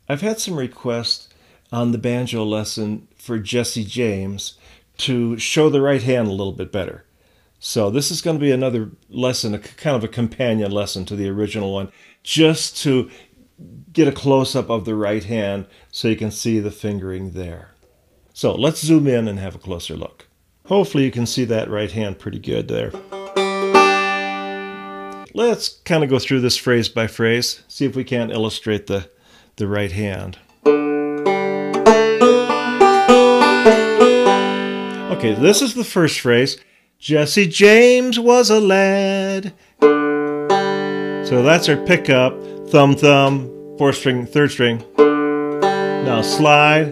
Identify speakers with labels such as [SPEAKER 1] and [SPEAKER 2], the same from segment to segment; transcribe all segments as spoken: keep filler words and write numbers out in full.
[SPEAKER 1] I've had some requests on the banjo lesson for Jesse James to show the right hand a little bit better. So this is going to be another lesson, a kind of a companion lesson to the original one, just to get a close-up of the right hand so you can see the fingering there. So let's zoom in and have a closer look. Hopefully you can see that right hand pretty good there. Let's kind of go through this phrase by phrase, see if we can't illustrate the, the right hand. Okay, this is the first phrase. Jesse James was a lad. So that's our pickup. Thumb, thumb, fourth string, third string. Now slide.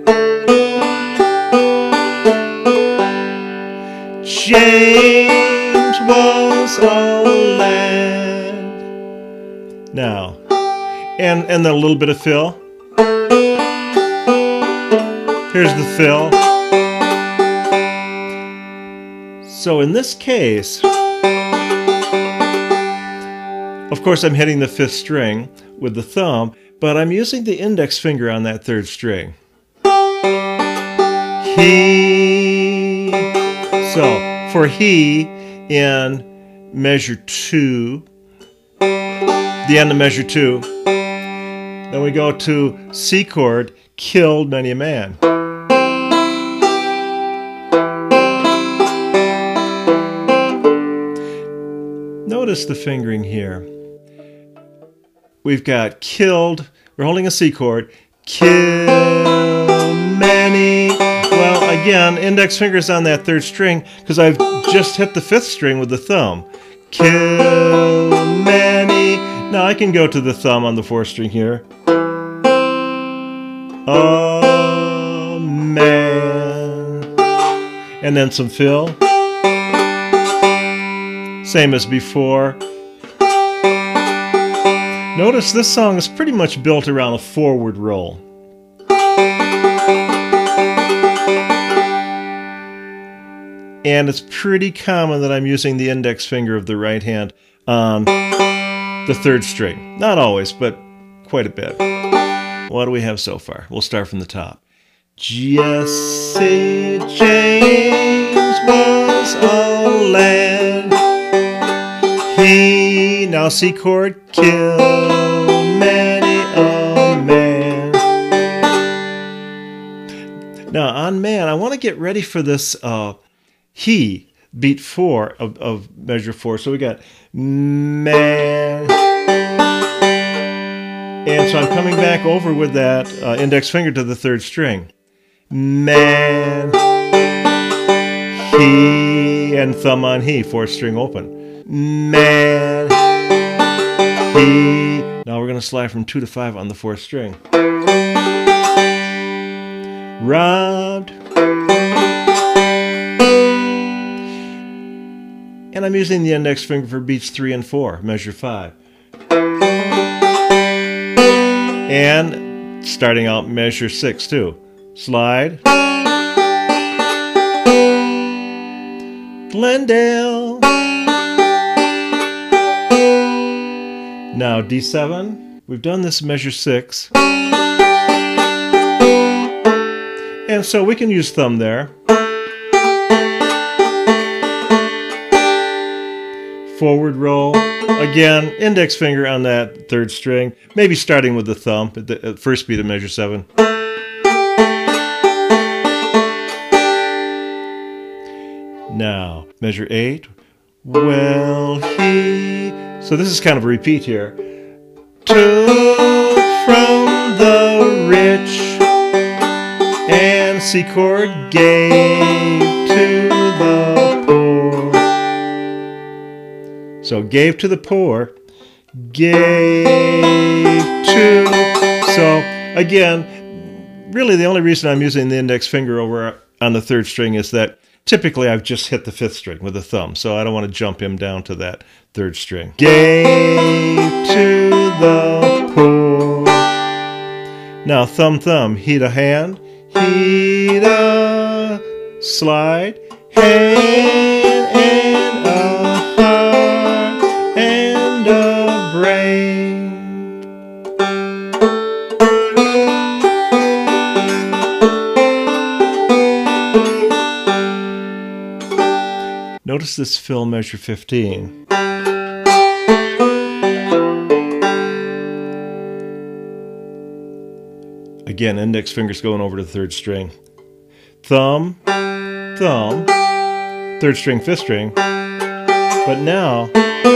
[SPEAKER 1] James was a lad. Now, and, and then a little bit of fill. Here's the fill. So in this case, of course I'm hitting the fifth string with the thumb, but I'm using the index finger on that third string. He. So for he in measure two, the end of measure two, then we go to C chord, killed many a man. Notice the fingering here. We've got killed, we're holding a C chord, kill many. Well, again, index finger's on that third string because I've just hit the fifth string with the thumb. Kill many. Now I can go to the thumb on the fourth string here. A man. And then some fill. Same as before. Notice this song is pretty much built around a forward roll. And it's pretty common that I'm using the index finger of the right hand on the third string. Not always, but quite a bit. What do we have so far? We'll start from the top. Jesse James was a lad. He, now C chord, kill many a man. Now on man, I want to get ready for this uh, he, beat four of, of measure four. So we got man. And so I'm coming back over with that uh, index finger to the third string. Man. He, and thumb on he, fourth string open. Man. He. Now we're going to slide from two to five on the fourth string. Robbed. And I'm using the index finger for beats three and four, measure five. And starting out measure six too. Slide. Glendale. Now D seven. We've done this measure six. And so we can use thumb there. Forward roll. Again, index finger on that third string. Maybe starting with the thumb at the at first beat of measure seven. Now, measure eight. Well, he... So this is kind of a repeat here. Took from the rich and C chord gave to the poor. So gave to the poor, gave to. So again, really the only reason I'm using the index finger over on the third string is that typically I've just hit the fifth string with the thumb, so I don't want to jump him down to that third string. Gave to the poor. Now thumb, thumb, heat a hand, heat a slide, hand and a heart and a brain. notice this fill measure fifteen. Again, index finger's going over to the third string. Thumb, thumb, third string, fifth string. But now,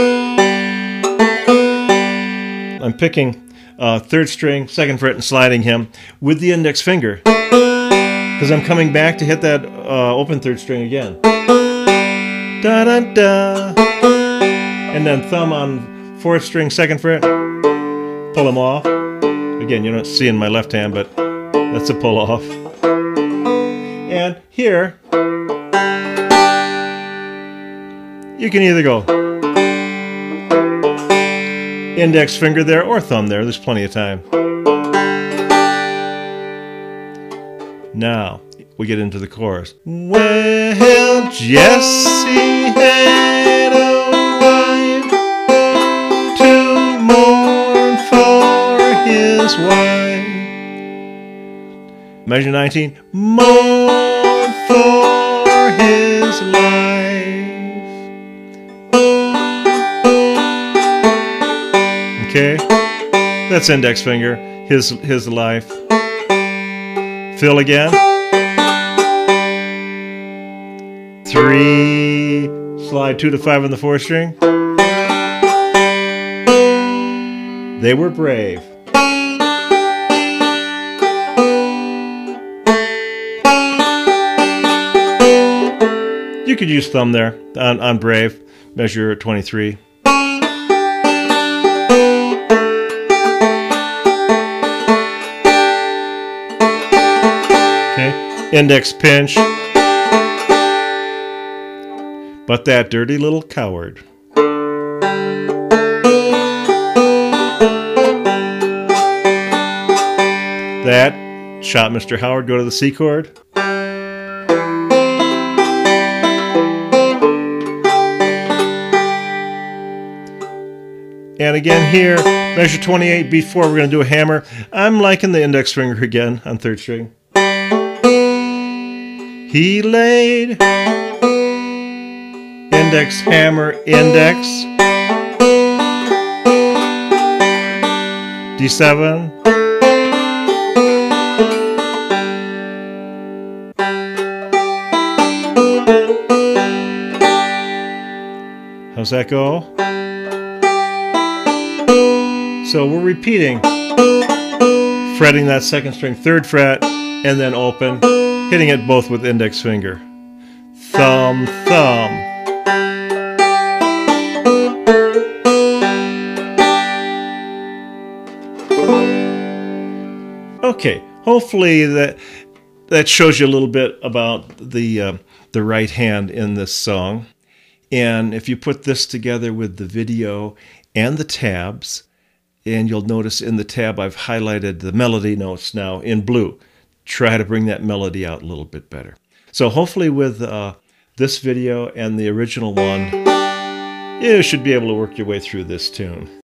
[SPEAKER 1] I'm picking uh, third string, second fret, and sliding him with the index finger. Because I'm coming back to hit that uh, open third string again. Da da da. And then thumb on fourth string, second fret, pull him off. Again, you don't see in my left hand, but that's a pull off. And here, you can either go index finger there or thumb there. There's plenty of time. Now, we get into the chorus. Well, Jesse had a wife to mourn for his wife. Measure nineteen. Mourn for his life. Okay, that's index finger, his, his life. Fill again. Three, slide two to five on the fourth string. They were brave. You could use thumb there on, on brave, measure twenty-three. Index pinch. But that dirty little coward. That shot Mister Howard go to the C chord. And again here, measure twenty-eight, beat four, we're going to do a hammer. I'm liking the index finger again on third string. He laid index, hammer, index, D seven, how's that go? So we're repeating, fretting that second string, third fret, and then open, hitting it both with index finger. Thumb, thumb. Okay, hopefully that that shows you a little bit about the uh, the right hand in this song. And if you put this together with the video and the tabs, and you'll notice in the tab I've highlighted the melody notes now in blue. Try to bring that melody out a little bit better. So hopefully with uh, this video and the original one, you should be able to work your way through this tune.